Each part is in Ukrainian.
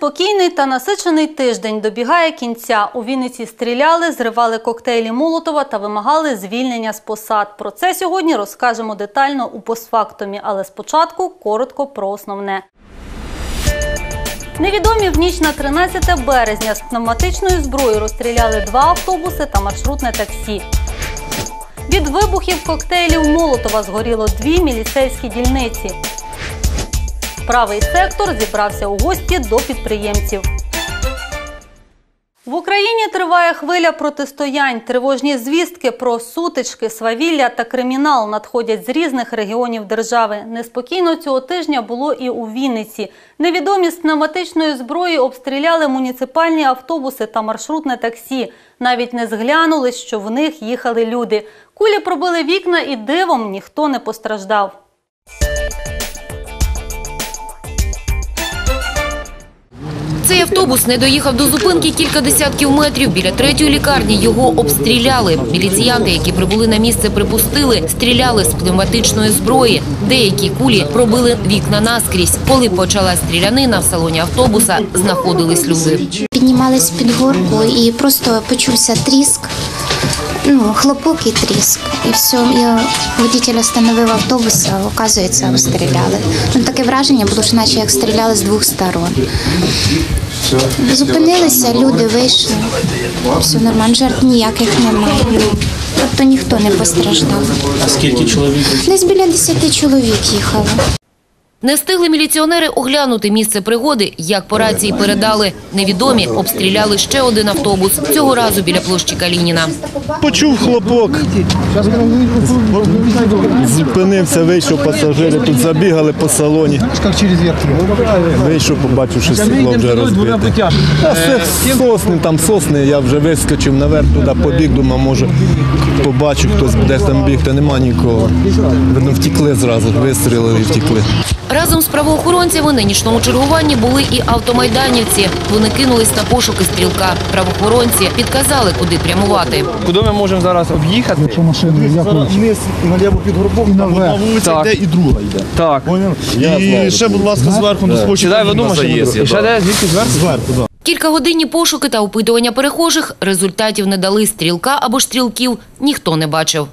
Неспокійний та насичений тиждень добігає кінця. У Вінниці стріляли, зривали коктейлі Молотова та вимагали звільнення з посад. Про це сьогодні розкажемо детально у постфактумі, але спочатку коротко про основне. Невідомі в ніч на 13 березня з пневматичної зброї розстріляли 2 автобуси та маршрутне таксі. Від вибухів коктейлів Молотова згоріло 2 міліцейські дільниці. Правий сектор зібрався у гості до підприємців. В Україні триває хвиля протистоянь. Тривожні звістки про сутички, свавілля та кримінал надходять з різних регіонів держави. Неспокійно цього тижня було і у Вінниці. Невідомі з пневматичної зброї обстріляли муніципальні автобуси та маршрутне таксі. Навіть не зглянули, що в них їхали люди. Кулі пробили вікна і дивом ніхто не постраждав. Цей автобус не доїхав до зупинки кілька десятків метрів. Біля 3-ї лікарні його обстріляли. Міліціянти, які прибули на місце, припустили, стріляли з пневматичної зброї. Деякі кулі пробили вікна наскрізь. Коли почалась стрілянина, в салоні автобуса знаходились люди. Піднімались під горку і просто почувся тріск. Хлопок і тріск. І все, водитель остановив автобус, а оказується, обстріляли. Таке враження було, що наче як стріляли з 2 сторон. Зупинилися, люди вийшли. Все нормально, жертв ніяких немає. Тобто ніхто не постраждав. А скільки чоловік? Десь біля 10 чоловік їхало. Не встигли міліціонери оглянути місце пригоди, як по рації передали. Невідомі обстріляли ще один автобус, цього разу біля площі Калініна. Почув хлопок, зупинився, вийшов пасажири, тут забігали по салоні. Вийшов, побачив, що стекло вже розбите. А це сосни, там сосни, я вже вискочив наверх, туди побіг, думав, може побачу, хтось буде там бігти, нема нікого. Видно, втікли зразу, вистрілили і втікли. Разом з правоохоронцями на нічному чергуванні були і автомайданівці. Вони кинулись на пошуки стрілка. Правоохоронці підказали, куди прямувати. Куди ми можемо зараз об'їхати? Якщо машини, вниз, наліво під горбом, там одна вулиця йде і друга йде. Так. І ще, будь ласка, зверху до схочі. Дай в одну машину. І ще де? Звідки зверху? Зверху, так. Кількагодинні пошуки та опитування перехожих результатів не дали. Стрілка або ж стрілків ніхто не бачив.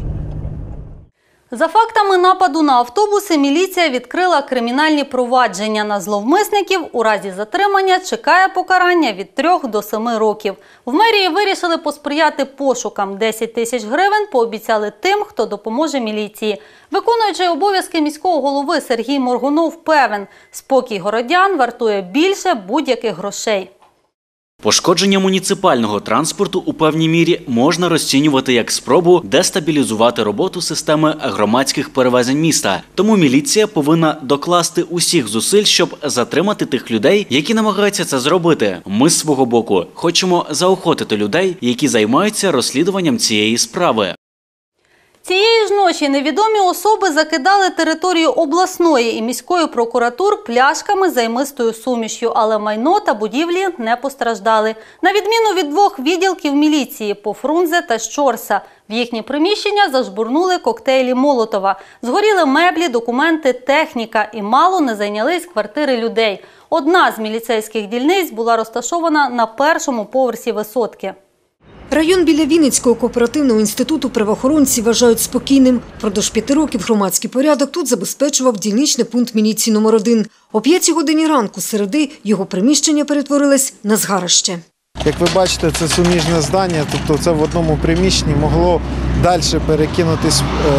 За фактами нападу на автобуси міліція відкрила кримінальні провадження. На зловмисників у разі затримання чекає покарання від 3 до 7 років. В мерії вирішили посприяти пошукам. 10 тисяч гривень пообіцяли тим, хто допоможе міліції. Виконуючий обов'язки міського голови Сергій Моргунов певен, спокій городян вартує більше будь-яких грошей. Пошкодження муніципального транспорту у певній мірі можна розцінювати як спробу дестабілізувати роботу системи громадських перевезень міста. Тому міліція повинна докласти усіх зусиль, щоб затримати тих людей, які намагаються це зробити. Ми з свого боку хочемо заохотити людей, які займаються розслідуванням цієї справи. Цієї ж ночі невідомі особи закидали територію обласної і міської прокуратур пляшками з займистою сумішю, але майно та будівлі не постраждали. На відміну від 2 відділків міліції – по Фрунзе та Щорса. В їхні приміщення зажбурнули коктейлі Молотова. Згоріли меблі, документи, техніка і мало не зайнялись квартири людей. Одна з міліцейських дільниць була розташована на 1-му поверсі висотки. Район біля Вінницького кооперативного інституту правоохоронці вважають спокійним. Впродовж 5 років громадський порядок тут забезпечував дільничний пункт міліції номер 1. О 5 годині ранку середи його приміщення перетворилось на згарище. Як ви бачите, це суміжне здання, тобто це в одному приміщенні могло далі перекинутись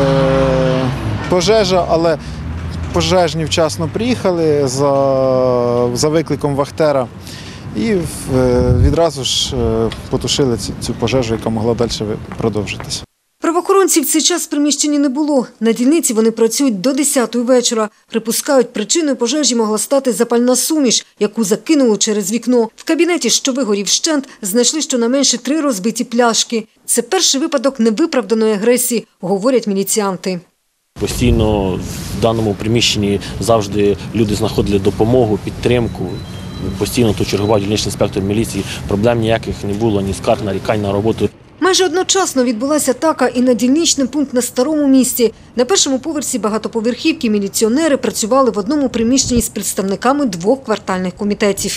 пожежа, але пожежні вчасно приїхали за викликом вахтера. І відразу ж потушили цю пожежу, яка могла далі продовжитися. Правоохоронців в цей час в приміщенні не було. На дільниці вони працюють до 10-ї вечора. Припускають, причиною пожежі могла стати запальна суміш, яку закинули через вікно. В кабінеті, що вигорів вщент, знайшли щонайменше 3 розбиті пляшки. Це перший випадок невиправданої агресії, говорять міліціянти. Постійно в даному приміщенні завжди люди знаходили допомогу, підтримку. Постійно тут чергував дільничний інспектор міліції. Проблем ніяких не було, ні скарг, нарікань на роботу. Майже одночасно відбулася атака і на дільничний пункт на Старому місті. На 1-му поверсі багатоповерхівки міліціонери працювали в одному приміщенні з представниками 2 квартальних комітетів.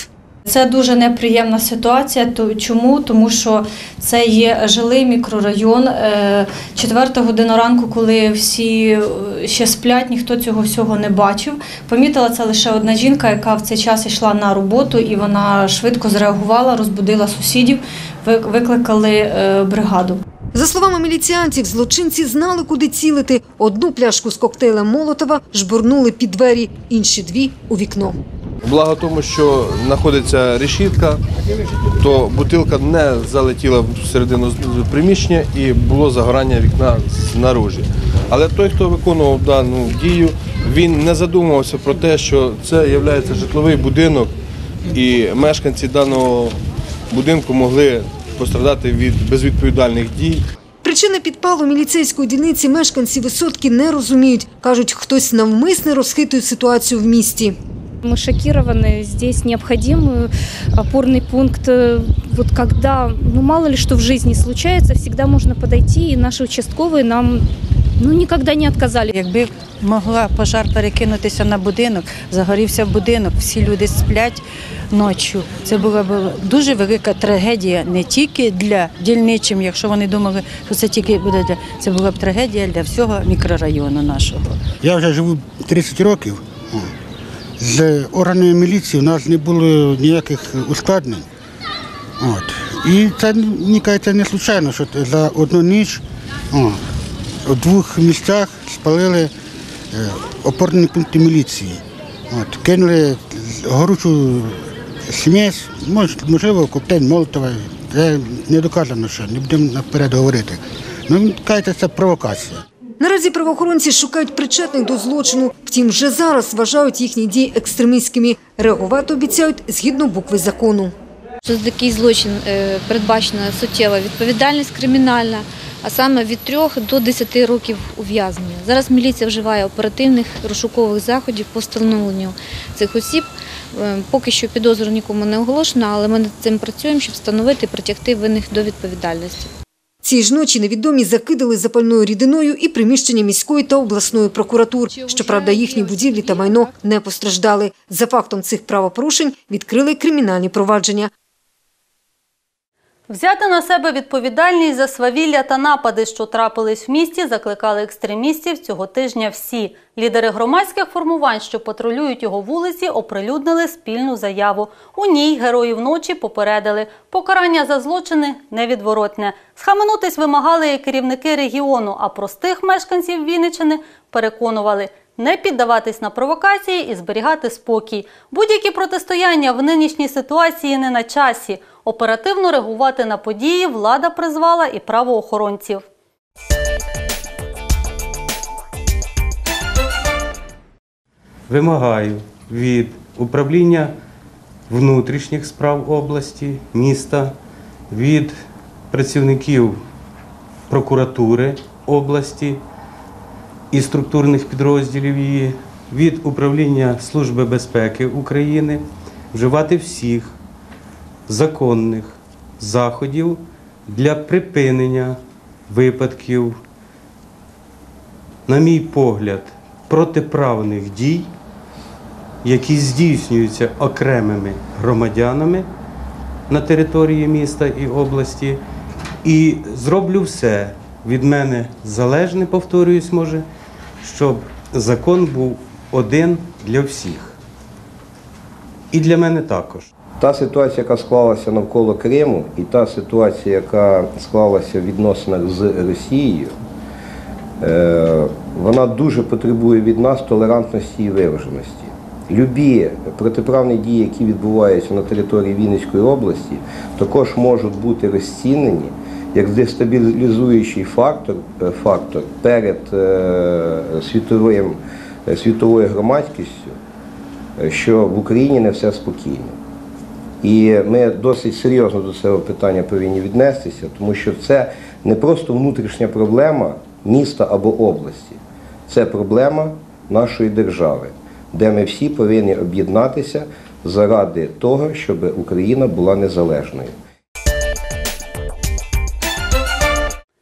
Це дуже неприємна ситуація. Чому? Тому що це є жилий мікрорайон. 4 година ранку, коли всі ще сплять, ніхто цього всього не бачив. Помітила це лише одна жінка, яка в цей час йшла на роботу, і вона швидко зреагувала, розбудила сусідів, викликали бригаду. За словами міліціянтів, злочинці знали, куди цілити. Одну пляшку з коктейлем Молотова жбурнули під двері, інші дві – у вікно. Благо тому, що знаходиться решітка, то бутилка не залетіла всередину приміщення і було загорання вікна знаружі. Але той, хто виконував дану дію, він не задумувався про те, що це є житловий будинок і мешканці даного будинку могли пострадати від безвідповідальних дій. Причини підпалу міліцейської дільниці мешканці Висотки не розуміють. Кажуть, хтось навмисне розхитує ситуацію в місті. Мы шокированы. Здесь необходим опорный пункт. Вот когда, мало ли что в жизни случается, всегда можно подойти, и наши участковые нам никогда не отказали. Якби могла пожар перекинутися на будинок, загорівся будинок, всі люди сплять ночі. Це була б дуже велика трагедія не тільки для дільничим, якщо вони думали, що це тільки буде для... Це була б трагедія для всього мікрорайону нашого. Я вже живу 30 років. З органами міліції у нас не було ніяких ускладнень. І це, мені кажеться, не случайно, що за одну ніч у 2 місцях спалили опорні пункти міліції. Кинули горючу смесь, можливо, коктейль Молотова. Це не доказано, що не будемо наперед говорити. Мені кажеться, це провокація. Наразі правоохоронці шукають причетних до злочину. Втім, вже зараз вважають їхні дії екстремістськими. Реагувати обіцяють згідно букви закону. За такий злочин передбачена суттєва відповідальність кримінальна, а саме від 3 до 10 років ув'язнення. Зараз міліція вживає оперативних розшукових заходів по встановленню цих осіб. Поки що підозру нікому не оголошено, але ми над цим працюємо, щоб встановити і притягти винних до відповідальності. Цієї ж ночі невідомі закидали запальною рідиною і приміщення міської та обласної прокуратур. Щоправда, їхні будівлі та майно не постраждали. За фактом цих правопорушень відкрили кримінальні провадження. Взяти на себе відповідальність за свавілля та напади, що трапились в місті, закликали екстремістів цього тижня всі. Лідери громадських формувань, що патрулюють його вулиці, оприлюднили спільну заяву. У ній героїв ночі попередили – покарання за злочини невідворотне. Схаменутись вимагали і керівники регіону, а простих мешканців Вінниччини переконували – не піддаватись на провокації і зберігати спокій. Будь-які протистояння в нинішній ситуації не на часі. Оперативно реагувати на події влада призвала і правоохоронців. Вимагаю від управління внутрішніх справ області, міста, від працівників прокуратури області і структурних підрозділів її, від управління Служби безпеки України вживати всіх законних заходів для припинення випадків, на мій погляд, протиправних дій, які здійснюються окремими громадянами на території міста і області. І зроблю все від мене залежне, повторююсь, може, щоб закон був один для всіх. І для мене також. Та ситуація, яка склалася навколо Криму, і та ситуація, яка склалася в відносинах з Росією, вона дуже потребує від нас толерантності і виваженості. Любі протиправні дії, які відбуваються на території Вінницької області, також можуть бути розцінені як дестабілізуючий фактор перед світовою громадськістю, що в Україні не все спокійно. І ми досить серйозно до цього питання повинні віднестися, тому що це не просто внутрішня проблема міста або області. Це проблема нашої держави, де ми всі повинні об'єднатися заради того, щоб Україна була незалежною.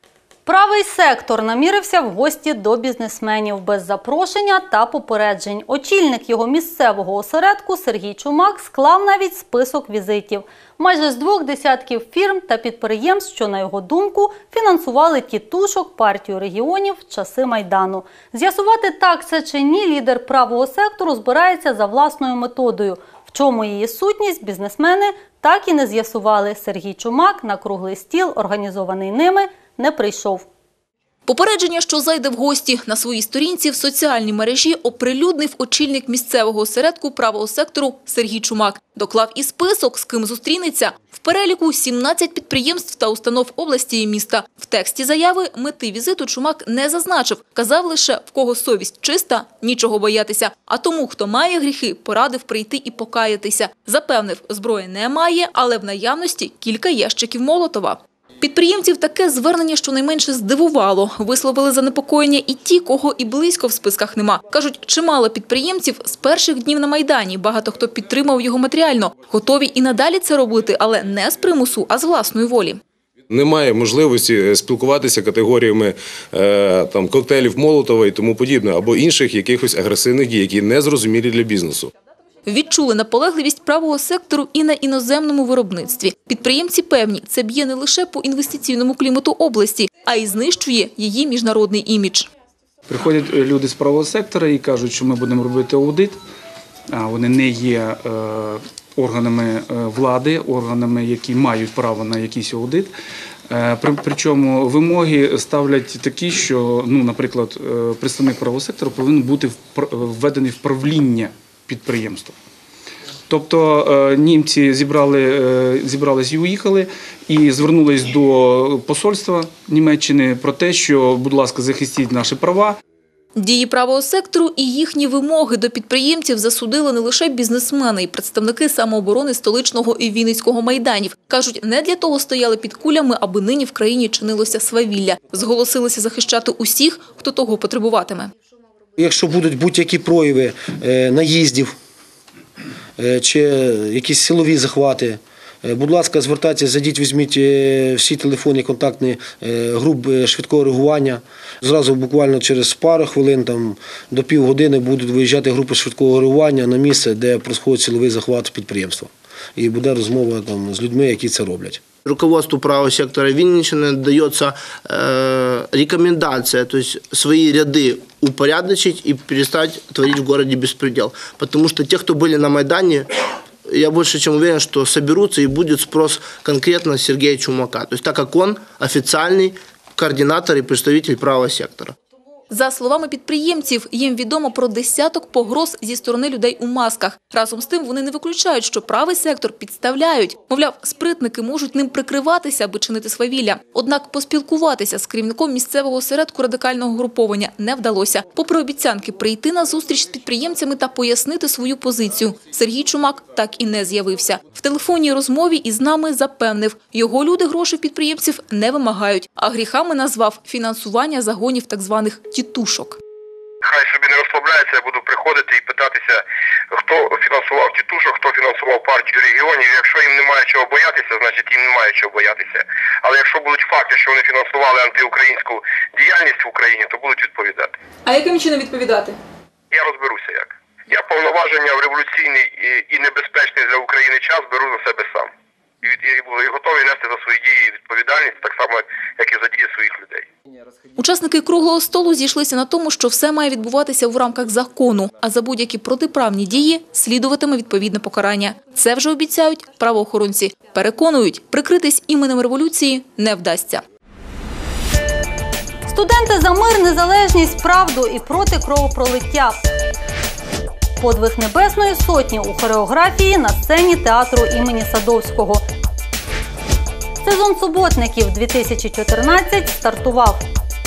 Правий сектор намірився в гості до бізнесменів без запрошення та попереджень. Очільник його місцевого осередку Сергій Чумак склав навіть список візитів. Майже з 2 десятків фірм та підприємств, що, на його думку, фінансували тітушок партію регіонів в часи Майдану. З'ясувати, так це чи ні, лідер правого сектору збирається за власною методою. В чому її сутність, бізнесмени так і не з'ясували. Сергій Чумак на круглий стіл, організований ними, не прийшов. Попередження, що зайде в гості, на своїй сторінці в соціальній мережі оприлюднив очільник місцевого осередку правого сектору Сергій Чумак. Доклав і список, з ким зустрінеться. В переліку 17 підприємств та установ області і міста. В тексті заяви мети візиту Чумак не зазначив. Казав лише, в кого совість чиста, нічого боятися. А тому, хто має гріхи, порадив прийти і покаятися. Запевнив, зброї немає, але в наявності кілька ящиків Молотова. Підприємців таке звернення щонайменше здивувало. Висловили занепокоєння і ті, кого і близько в списках нема. Кажуть, чимало підприємців з перших днів на Майдані. Багато хто підтримав його матеріально. Готові і надалі це робити, але не з примусу, а з власної волі. Немає можливості спілкуватися категоріями коктейлів Молотова і тому подібне, або інших якихось агресивних дій, які не зрозумілі для бізнесу. Відчули наполегливість правого сектору і на іноземному виробництві. Підприємці певні, це б'є не лише по інвестиційному клімату області, а й знищує її міжнародний імідж. Приходять люди з правого сектора і кажуть, що ми будемо робити аудит, а вони не є органами влади, органами, які мають право на якийсь аудит. Причому вимоги ставлять такі, що, наприклад, представник правого сектора повинен бути введений в правління підприємства. Тобто німці зібрались і уїхали, і звернулись до посольства Німеччини про те, що, будь ласка, захистіть наші права. Дії правого сектору і їхні вимоги до підприємців засудили не лише бізнесмени і представники самооборони столичного і Вінницького майданів. Кажуть, не для того стояли під кулями, аби нині в країні чинилося свавілля. Зголосилися захищати усіх, хто того потребуватиме. Якщо будуть будь-які прояви наїздів чи якісь силові захвати, будь ласка, звертайтеся, зайдіть, візьміть всі телефонні контактні груп швидкого реагування. Зразу буквально через пару хвилин, до півгодини будуть виїжджати групи швидкого реагування на місце, де проходить силовий захват підприємства. І буде розмова з людьми, які це роблять. Руководству правого сектора Винниччины дается рекомендация, то есть свои ряды упорядочить и перестать творить в городе беспредел. Потому что те, кто были на Майдане, я больше чем уверен, что соберутся и будет спрос конкретно с Сергея Чумака. То есть так как он официальный координатор и представитель правого сектора. За словами підприємців, їм відомо про десяток погроз зі сторони людей у масках. Разом з тим вони не виключають, що правий сектор підставляють. Мовляв, спритники можуть ним прикриватися, аби чинити свавілля. Однак поспілкуватися з керівником місцевого осередку радикального груповання не вдалося. Попри обіцянки прийти на зустріч з підприємцями та пояснити свою позицію, Сергій Чумак так і не з'явився. В телефонній розмові із нами запевнив, його люди грошей підприємців не вимагають, а гріхами назвав фінансування загонів так званих тітушок. Хай собі не розслабляється, я буду приходити і питатися, хто фінансував тітушок, хто фінансував партію регіонів. Якщо їм немає чого боятися, значить їм немає чого боятися. Але якщо будуть факти, що вони фінансували антиукраїнську діяльність в Україні, то будуть відповідати. А яким чином відповідати? Я розберуся як. Я повноваження в революційний і небезпечний для України час беру на себе сам. І готовий нести за свої дії відповідальність, так само, як і за дії своїх людей. Учасники круглого столу зійшлися на тому, що все має відбуватися в рамках закону, а за будь-які протиправні дії слідуватиме відповідне покарання. Це вже обіцяють правоохоронці. Переконують, прикритись іменем революції не вдасться. Студенти за мир, незалежність, правду і проти кровопролиття. Подвиг Небесної Сотні у хореографії на сцені театру імені Садовського. Сезон суботників 2014 стартував.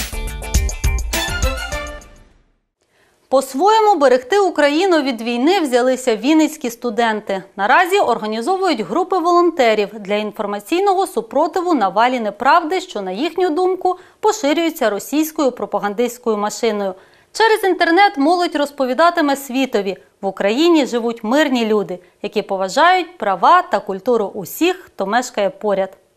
По-своєму берегти Україну від війни взялися вінницькі студенти. Наразі організовують групи волонтерів для інформаційного супротиву навалі неправди, що, на їхню думку, поширюється російською пропагандистською машиною. Через інтернет молодь розповідатиме світові – в Україні живуть мирні люди, які поважають права та культуру усіх, хто мешкає поряд.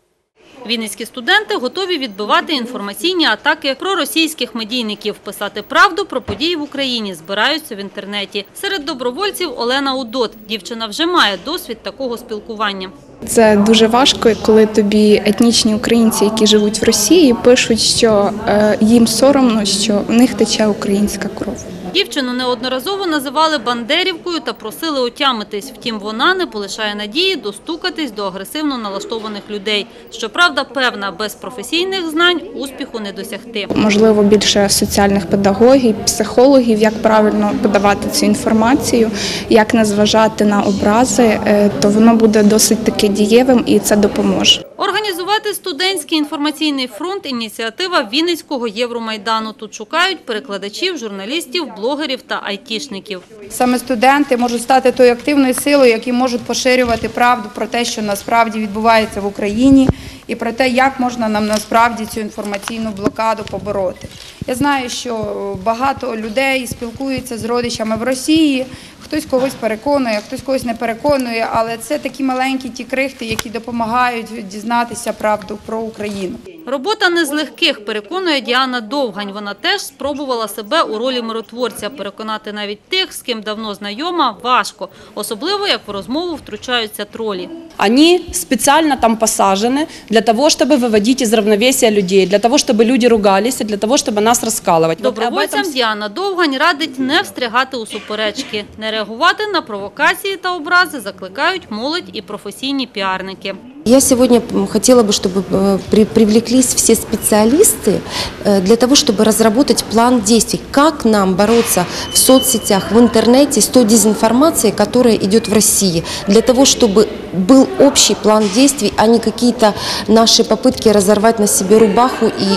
Вінницькі студенти готові відбивати інформаційні атаки проросійських медійників. Писати правду про події в Україні збираються в інтернеті. Серед добровольців Олена Удот. Дівчина вже має досвід такого спілкування. Це дуже важко, коли тобі етнічні українці, які живуть в Росії, пишуть, що їм соромно, що в них тече українська кров. Дівчину неодноразово називали бандерівкою та просили отямитись. Втім, вона не полишає надії достукатись до агресивно налаштованих людей. Щоправда, певна, без професійних знань успіху не досягти. Можливо, більше соціальних педагогів, психологів, як правильно подавати цю інформацію, як не зважати на образи, то воно буде досить таки дієвим і це допоможе. Організувати студентський інформаційний фронт – ініціатива Вінницького Євромайдану. Тут шукають перекладачів, журналістів, блогерів та айтішників. Саме студенти можуть стати тою активною силою, які можуть поширювати правду про те, що насправді відбувається в Україні, і про те, як можна нам насправді цю інформаційну блокаду побороти. Я знаю, що багато людей спілкуються з родичами в Росії, хтось когось переконує, хтось когось не переконує, але це такі маленькі ті крихти, які допомагають дізнатися правду про Україну. Робота не з легких, переконує Діана Довгань. Вона теж спробувала себе у ролі миротворця. Переконати навіть тих, з ким давно знайома, важко. Особливо, як в розмову втручаються тролі. Они специально там посажены для того, чтобы выводить из равновесия людей, для того, чтобы люди ругались, и для того, чтобы нас раскалывать. Добровольцям Діана Довгань радить не встрягати у суперечки, не реагувати на провокації та образи закликають молодь і професійні піарники. Я сегодня хотела бы, чтобы привлеклись все специалисты для того, чтобы разработать план действий, как нам бороться в соцсетях, в интернете с той дезинформацией, которая идет в России, для того, чтобы был общий план действий, а не какие-то наши попытки разорвать на себе рубаху и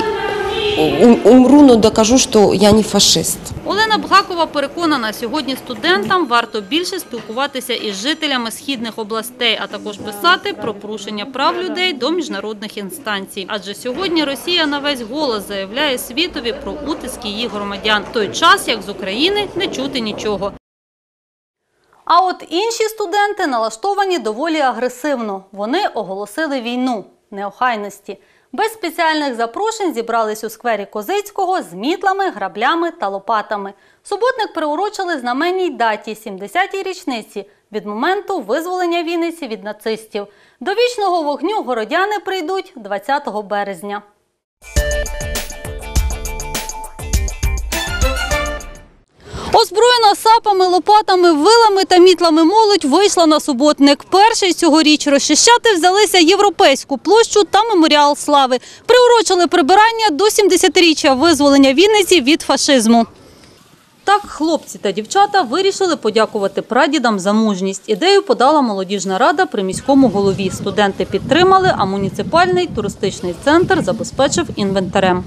умру, но докажу, что я не фашист. Олена Бгакова переконана, сьогодні студентам варто більше спілкуватися із жителями східних областей, а також писати про порушення прав людей до міжнародних інстанцій. Адже сьогодні Росія на весь голос заявляє світові про утиск її громадян, в той час, як з України не чути нічого. А от інші студенти налаштовані доволі агресивно. Вони оголосили війну неохайності. Без спеціальних запрошень зібрались у сквері Козицького з мітлами, граблями та лопатами. Суботник приурочили знаменній даті – 70-й річниці від моменту визволення Вінниці від нацистів. До вічного вогню городяни прийдуть 20 березня. Озброєна сапами, лопатами, вилами та мітлами молодь вийшла на суботник. Перший цьогоріч розчищати взялися Європейську площу та Меморіал Слави. Приурочили прибирання до 70-річчя визволення Вінниці від фашизму. Так хлопці та дівчата вирішили подякувати прадідам за мужність. Ідею подала молодіжна рада при міському голові. Студенти підтримали, а муніципальний туристичний центр забезпечив інвентарем.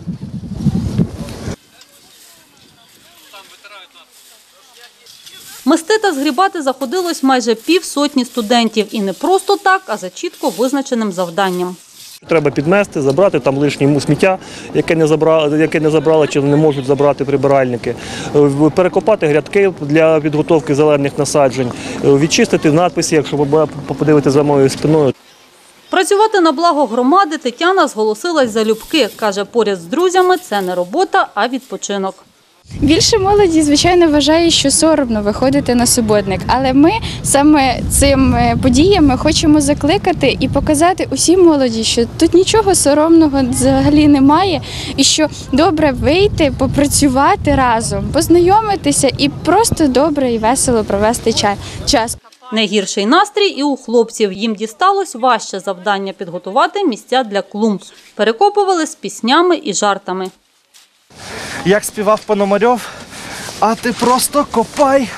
Мести та згрібати заходилось майже півсотні студентів. І не просто так, а за чітко визначеним завданням. Треба підмести, забрати там лишнє сміття, яке не забрали чи не можуть забрати прибиральники, перекопати грядки для підготовки зелених насаджень, відчистити надписи, якщо ви подивитися за моєю спиною. Працювати на благо громади Тетяна зголосилась залюбки. Каже, поряд з друзями це не робота, а відпочинок. Більше молоді, звичайно, вважає, що соромно виходити на суботник. Але ми саме цими подіями хочемо закликати і показати усій молоді, що тут нічого соромного взагалі немає. І що добре вийти, попрацювати разом, познайомитися і просто добре і весело провести час. Найгірший настрій і у хлопців. Їм дісталось важче завдання – підготувати місця для клумб. Перекопували з піснями і жартами. Як співав Пономарьов, а ти просто копай.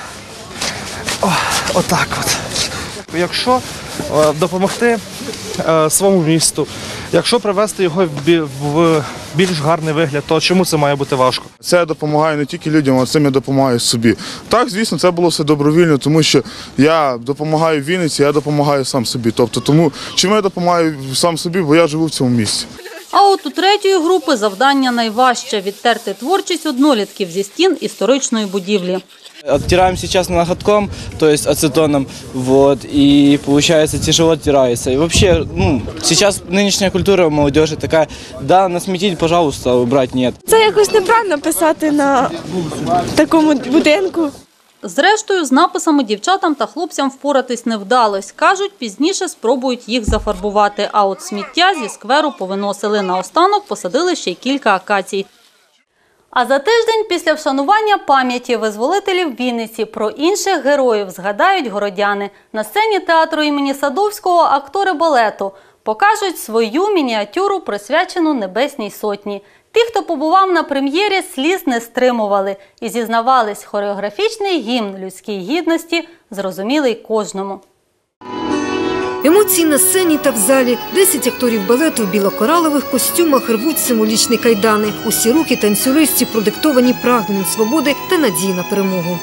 Отак от. Якщо допомогти своєму місту, якщо привести його в більш гарний вигляд, то чому це має бути важко? Це я допомагаю не тільки людям, а цим я допомагаю собі. Так, звісно, це було все добровільно, тому що я допомагаю Вінниці, я допомагаю сам собі. Тобто, чому я допомагаю сам собі, бо я живу в цьому місці. А от у третьої групи завдання найважче – відтерти творчість однолітків зі стін історичної будівлі. Оттираем сейчас ноготком, то есть ацетоном, вот, и получается тяжело оттирается. И вообще, сейчас нынешняя культура молодежи такая, да, насметить, пожалуйста, убрать нет. Це якось неправильно писати на такому будинку. Зрештою, з написами дівчатам та хлопцям впоратись не вдалось. Кажуть, пізніше спробують їх зафарбувати. А от сміття зі скверу повиносили. Наостанок посадили ще й кілька акацій. А за тиждень після вшанування пам'яті визволителів Вінниці про інших героїв згадають городяни. На сцені театру імені Садовського актори балету покажуть свою мініатюру, присвячену Небесній Сотні. Ті, хто побував на прем'єрі, сліз не стримували і зізнавались, хореографічний гімн людській гідності зрозумілий кожному. Емоції на сцені та в залі. 10 акторів балету в білокоралових костюмах рвуть символічні кайдани. Усі рухи танцюристів продиктовані прагненням свободи та надії на перемогу.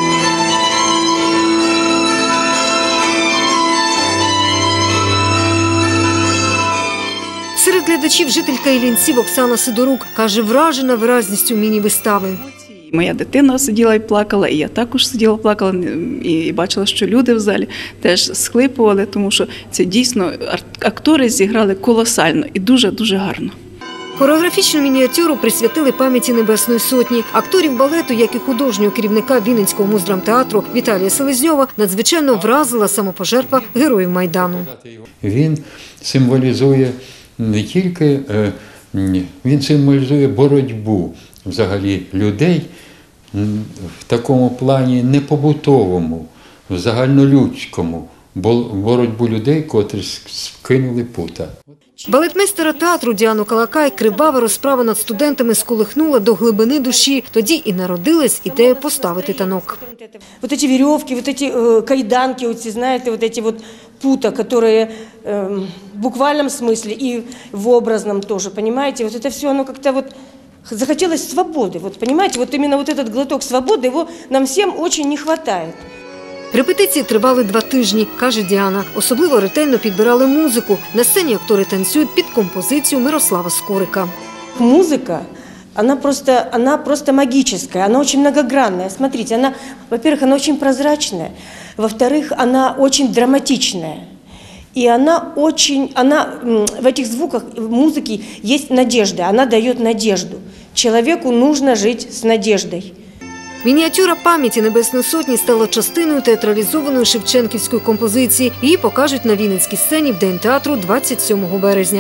Серед глядачів жителька Іллінців Оксана Сидорук каже, вражена виразністю міні-вистави. Моя дитина сиділа і плакала, і я також сиділа, плакала, і бачила, що люди в залі теж схлипували, тому що це дійсно актори зіграли колосально і дуже-дуже гарно. Хореографічну мініатюру присвятили пам'яті Небесної Сотні. Акторів балету, як і художнього керівника Вінницького муздрамтеатру Віталія Селезньова, надзвичайно вразила самопожертва героїв Майдану. Він символізує не тільки, він символізує боротьбу взагалі людей в такому плані не побутовому, в загальнолюдському, боротьбу людей, котрі скинули пута. Балетмейстера театру Діану Калакай кривава розправа над студентами сколихнула до глибини душі. Тоді і народилась ідея поставити танок. Вот эти веревки, вот эти кайданки, вот, знаете, вот эти вот пута, которые в буквальном смысле и в образном тоже, понимаете, вот это все, оно как-то вот захотелось свободы, вот понимаете, вот именно вот этот глоток свободы, его нам всем очень не хватает. Репетиції тривали 2 тижні, каже Діана. Особливо ретельно підбирали музику. На сцені актори танцюють під композицію Мирослава Скорика. Музыка, она просто магическая, она очень многогранная. Смотрите, она, во-первых, она очень прозрачная, во-вторых, она очень драматичная. И она в этих звуках музыки есть надежда, она дает надежду. Человеку нужно жить с надеждой. Мініатюра пам'яті Небесної Сотні стала частиною театралізованої шевченківської композиції. Її покажуть на Вінницькій сцені в День театру 27 березня.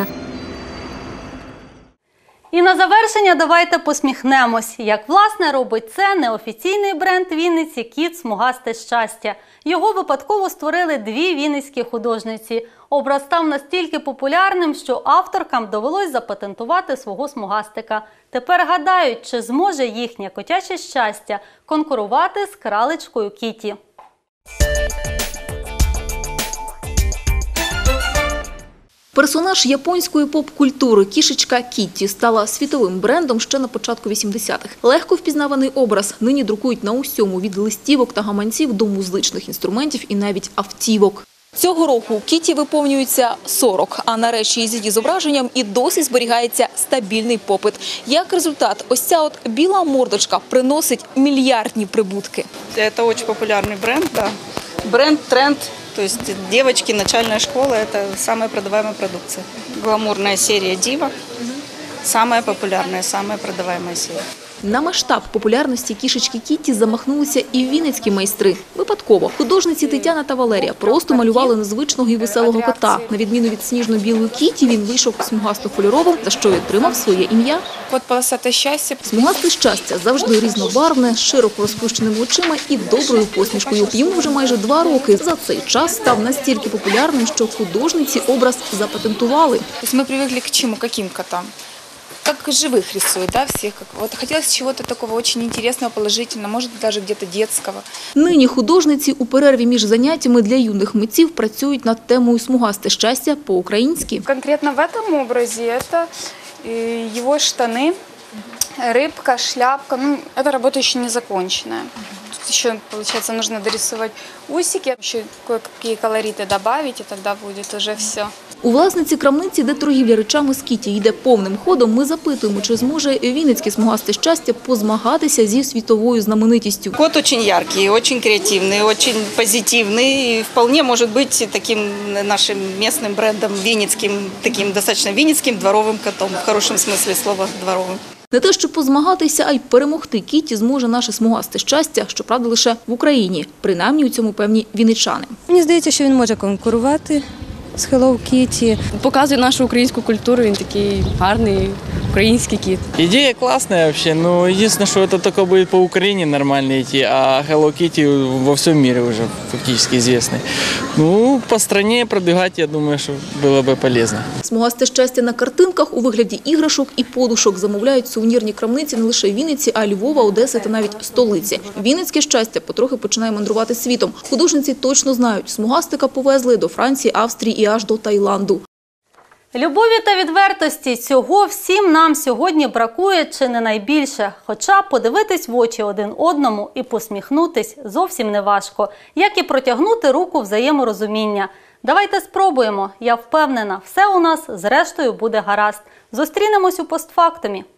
І на завершення давайте посміхнемось. Як, власне, робить це неофіційний бренд Вінниці «Кіт. Смугасте щастя». Його випадково створили 2 вінницькі художниці. Образ став настільки популярним, що авторкам довелось запатентувати свого смугастика. Тепер гадають, чи зможе їхнє котяче щастя конкурувати з кралечкою Кіті. Персонаж японської поп-культури кішечка Кітті стала світовим брендом ще на початку 80-х. Легко впізнаваний образ нині друкують на усьому – від листівок та гаманців до музичних інструментів і навіть автівок. Цього року Кіті виповнюється 40, а на речі із її зображенням і досі зберігається стабільний попит. Як результат, ось ця от біла мордочка приносить мільярдні прибутки. Це дуже популярний бренд, да. Бренд, тренд. То есть девочки, начальная школа – это самая продаваемая продукция. Гламурная серия «Дива» – самая популярная, самая продаваемая серия. На масштаб популярності кішечки Кітті замахнулися і вінницькі майстри. Випадково. Художниці Тетяна та Валерія просто малювали незвичного і веселого кота. На відміну від сніжно-білої Кітті, він вийшов смугасто-кольоровим, за що й отримав своє ім'я. Кот полосате щастя. Смугасте щастя завжди різнобарвне, з широко розплющеними очима і доброю посмішкою. Йому вже майже 2 роки. За цей час став настільки популярним, що художниці образ запатентували. Тобто ми привикли к чому, яким котам? Как живых рисуют, да, всех. Вот хотелось чего-то такого очень интересного, положительного, может даже где-то детского. Нині художниці у перерві між заняттями для юних митців працюють над темою «Смугасте щастя» по-українськи. Конкретно в этом образе это его штаны, рыбка, шляпка. Ну, эта работа еще не законченная. Тут еще, получается, нужно дорисовать усики, еще кое-какие колориты добавить, и тогда будет уже все. У власниці крамниці, де торгівля речами з Кіті йде повним ходом, ми запитуємо, чи зможе вінницьке смугасте щастя позмагатися зі світовою знаменитістю. Кот очень яркий, очень креативный, очень позитивный и вполне может быть таким нашим местным брендом, винницким, таким достаточно винницким дворовым котом, в хорошем смысле слова дворовым. Не те, щоб позмагатися, а й перемогти Кіті зможе наше смугасте щастя, щоправда, лише в Україні. Принаймні у цьому певні вінничани. Мені здається, що він може конкурувати з Hello Kitty. Показує нашу українську культуру, він такий гарний український кіт. Идея классная вообще, но единственное, что это только будет по Украине нормально идти, а Hello Kitty во всем мире уже фактически известный. Ну, по стране продвигать, я думаю, что было бы полезно. Смугасте щастя на картинках у вигляді іграшок і подушок замовляють сувенірні крамниці не лише Вінниці, а й Львова, Одеси та навіть столиці. Вінницьке щастя потрохи починає мандрувати світом. Художниці точно знають, смугастика повезли до Франції, Австрії і аж до Таїланду. Любові та відвертості – цього всім нам сьогодні бракує чи не найбільше. Хоча подивитись в очі один одному і посміхнутись зовсім не важко, як і протягнути руку взаєморозуміння. Давайте спробуємо. Я впевнена, все у нас зрештою буде гаразд. Зустрінемось у постфактумі.